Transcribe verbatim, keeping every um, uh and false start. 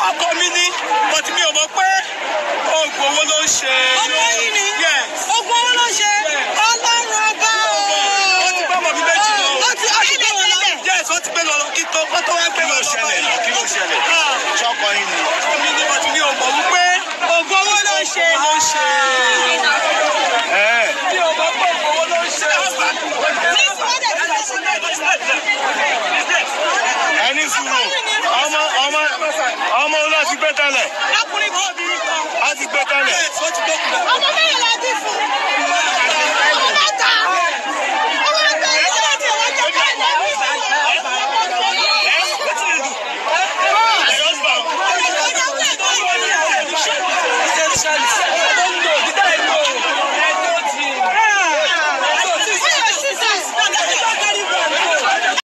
ọkọ mi ní but mi ò mọ̀ pé oògùn owó ló ń ṣe. ọkọ yìí ni oògùn owó ló ń ṣe ọlọ́run ọba o. ó ti gbọ́ ọmọ mi méjì lọ. ó ti ó ti gbé wọn lọ. yes ó ti gbé lọ kí tó kó tó wá gbé lọ ṣẹlẹ̀ lọ kí ló ṣẹlẹ̀. ṣọkọ yìí ni. ọkọ mi ní but mi ò mọ̀ wípé oògùn owó ló ń ṣe. ló ń ṣe. mi ò mọ̀ pé oògùn owó ló ń ṣe. ẹni sùúrù ọmọ ọmọ ọmọ olú àti gbé tẹ́lẹ̀. ọkùnrin kan obìnrin kan. a ti gbé tẹ́lẹ̀. ọmọ mẹ́rin la bí fún.